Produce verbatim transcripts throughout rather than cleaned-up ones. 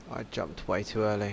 I jumped way too early.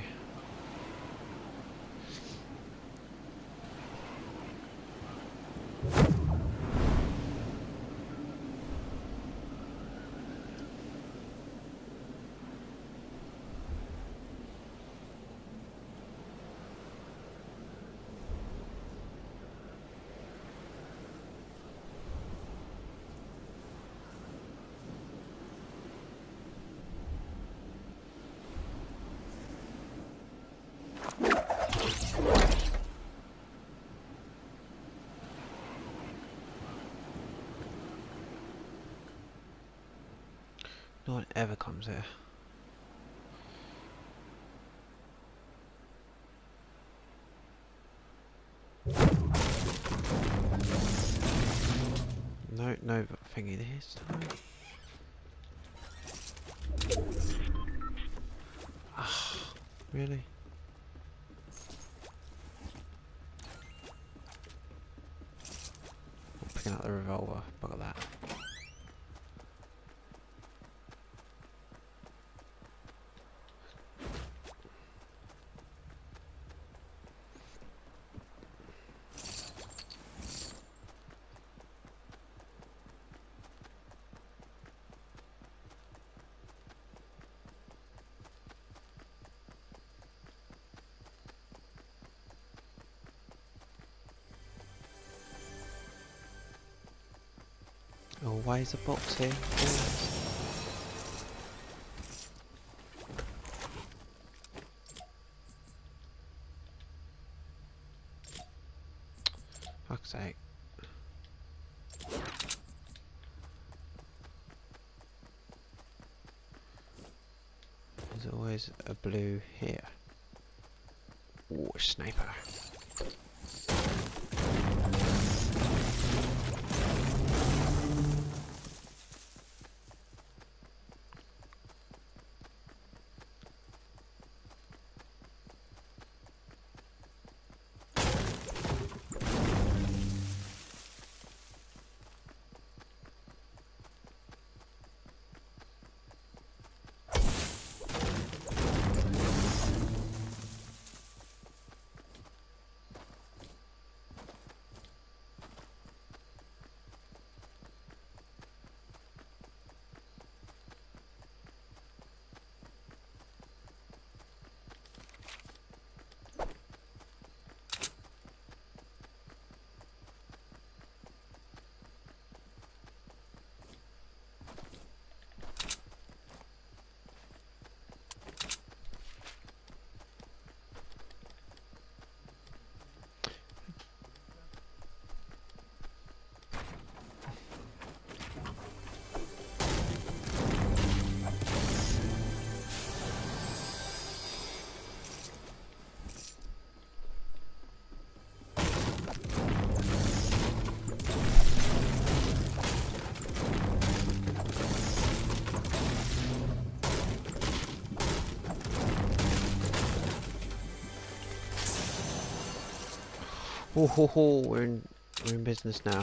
No one ever comes here. No, no thingy this time. Ah, really? I'm picking up the revolver. Bugger that. Always a box here. Always. Fuck's sake. There's always a blue here. Ooh, a sniper. Oh ho ho, we're in we're in business now.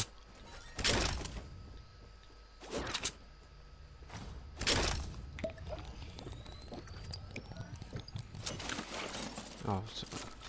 Oh, so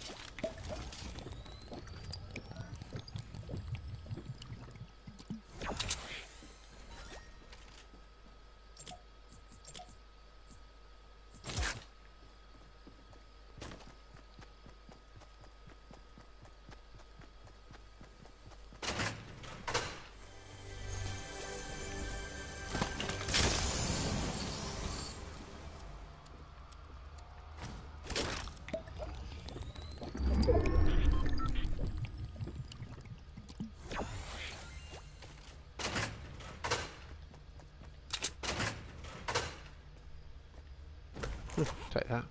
take that.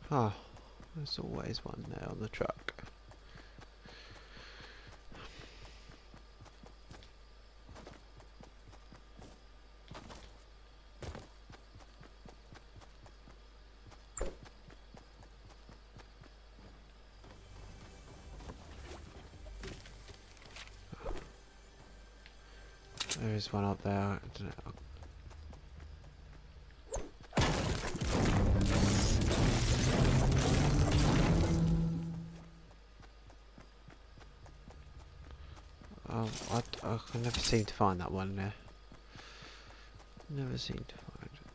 Oh, there's always one there on the truck. There is one up there. I don't know. Um, I, I can never seem to find that one there. Never seem to find it.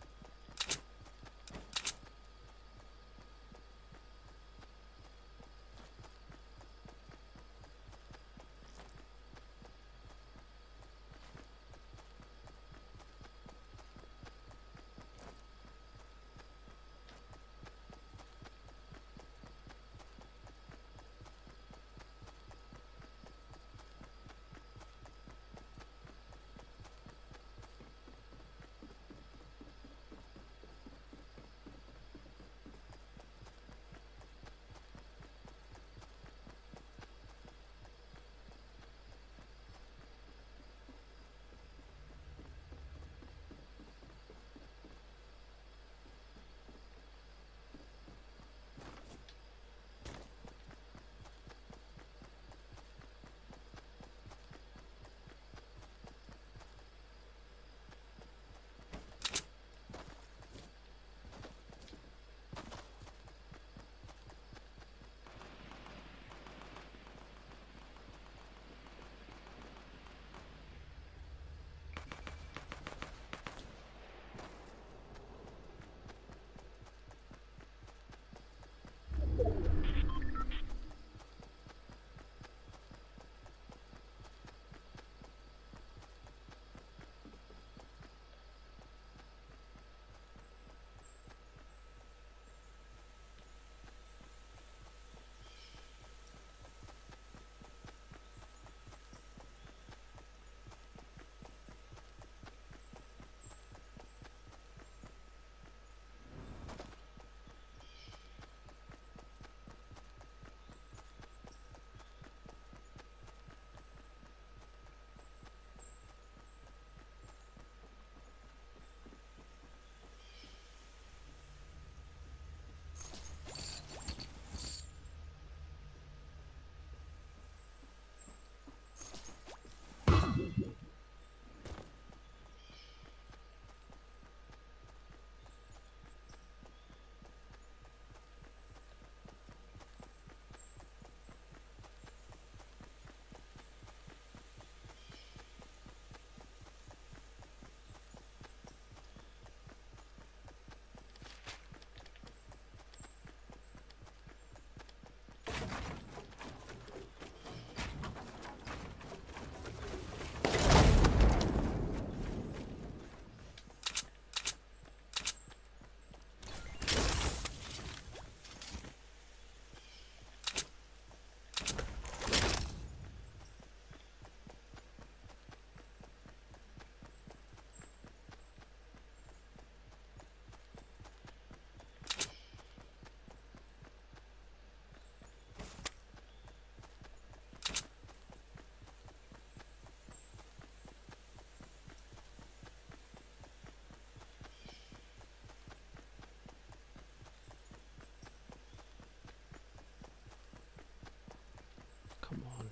Come on.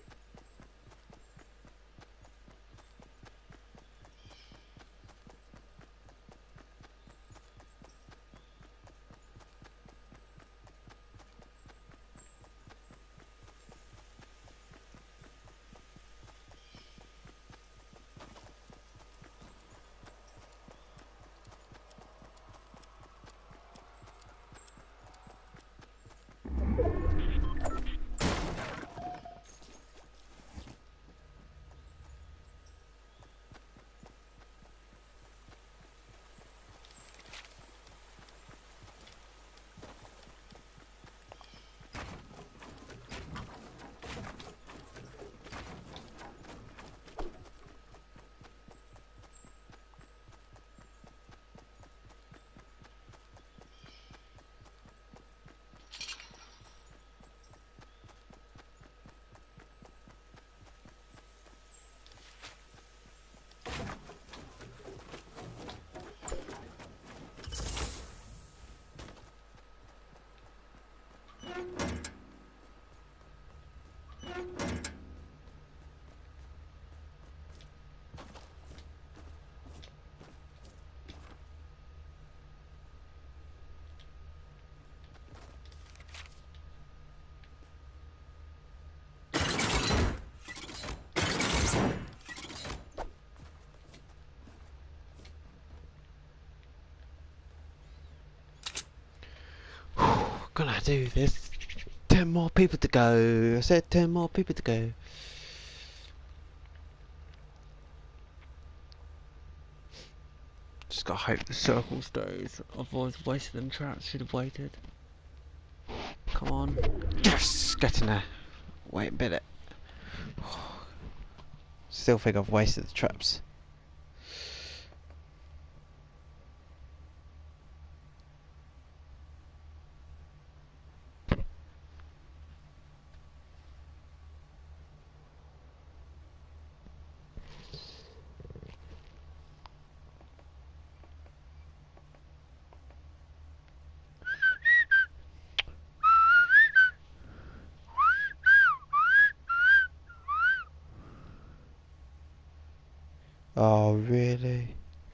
Gonna do this. Ten more people to go. I said ten more people to go. Just gotta hope the circle stays. Otherwise, wasted and traps. Should have waited. Come on. Yes! Get in there. Wait a minute. Still think I've wasted the traps. Oh, really?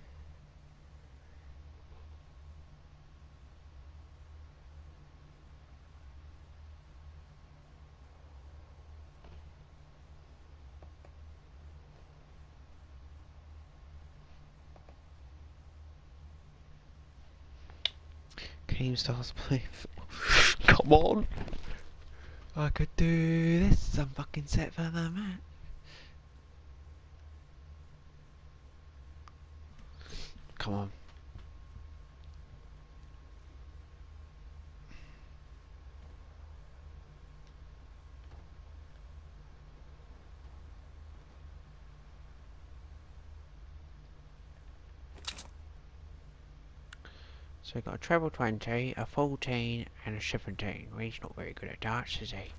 Keemstar's playing. Come on! I could do this. I'm fucking set for the match. Come on. So we got a treble twenty, a fourteen, and a seventeen. Well, he's not very good at darts, is he?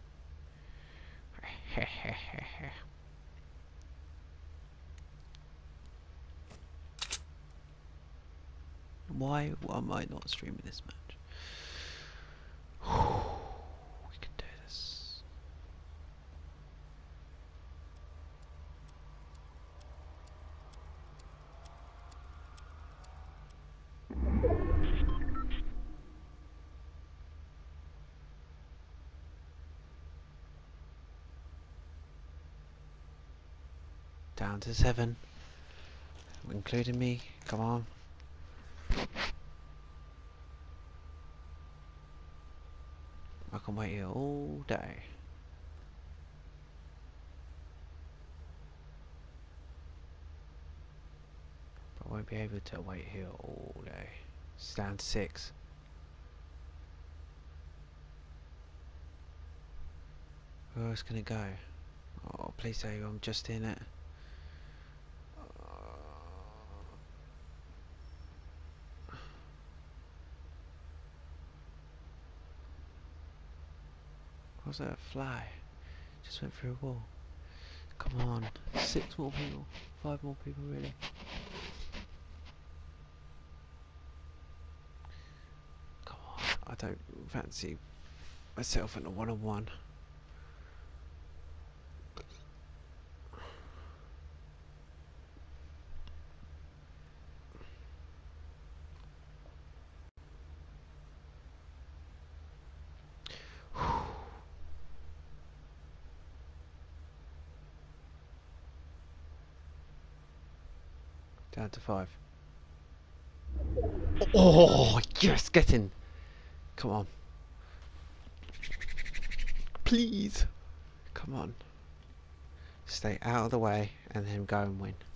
Why am I not streaming this match? We can do this. Down to seven. Including me. Come on. I can wait here all day. But I won't be able to wait here all day. It's down to six. Where else can it go? Oh, please say I'm just in it. Was that a fly? Just went through a wall. Come on. Six more people. Five more people, really. Come on. I don't fancy myself in a one-on-one. Down to five. Oh, yes, get in. Come on. Please. Come on. Stay out of the way and then go and win.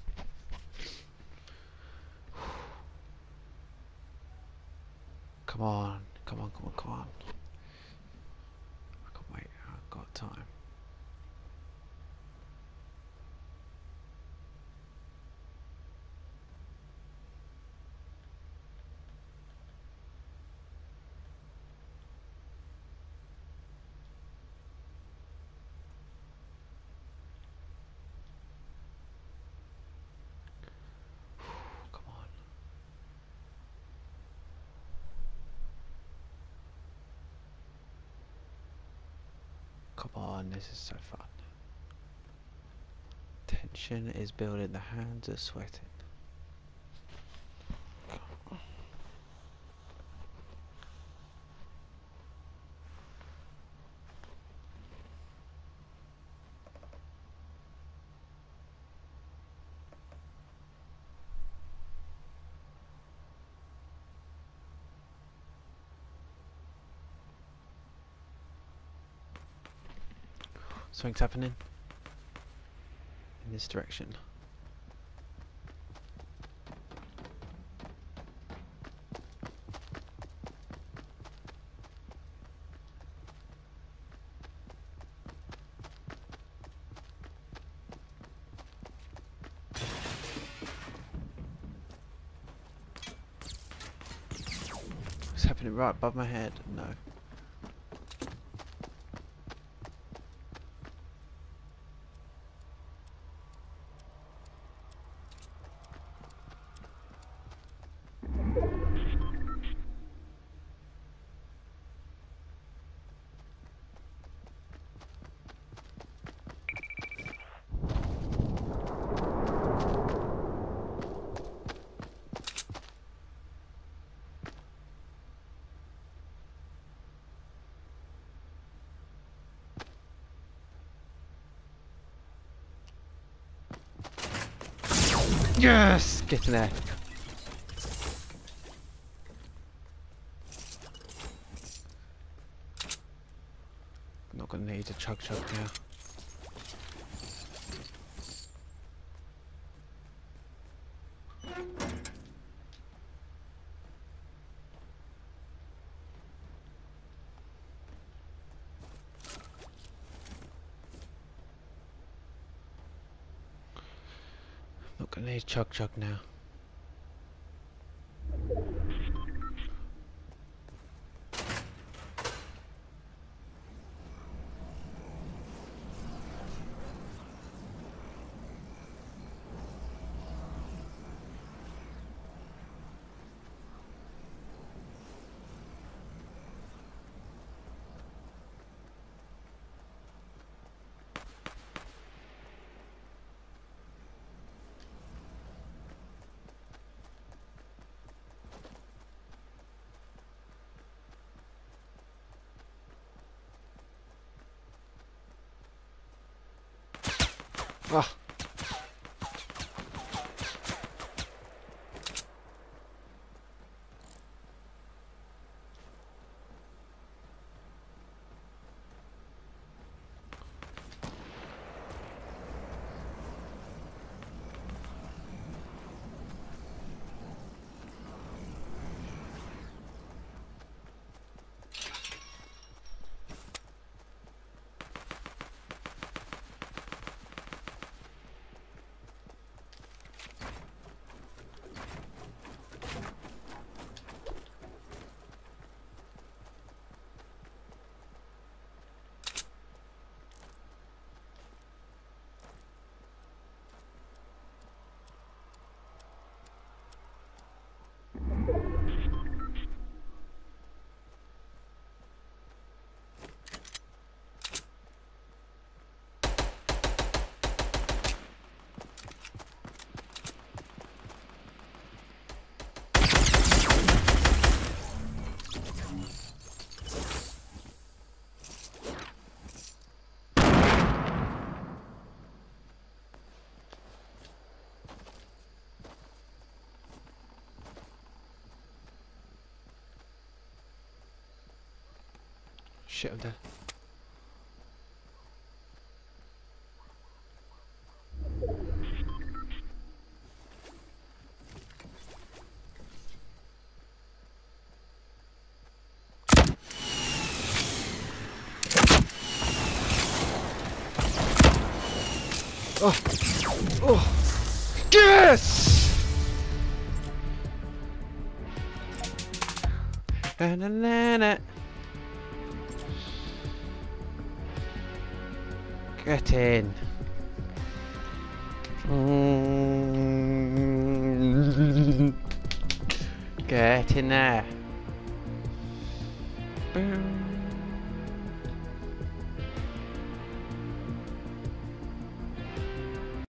Come on. Come on, come on, come on. I can wait. I've got time. Come on, this is so fun. Tension is building, the hands are sweating. Something's happening in this direction. What's happening right above my head? No. Yes! Get in there. Not gonna need a chug chug now. Not gonna need chug chug now. Ah. Shit, I'm dead. Oh! Oh! Yes! Na na na na. Get in. Mm. Get in there. Boom.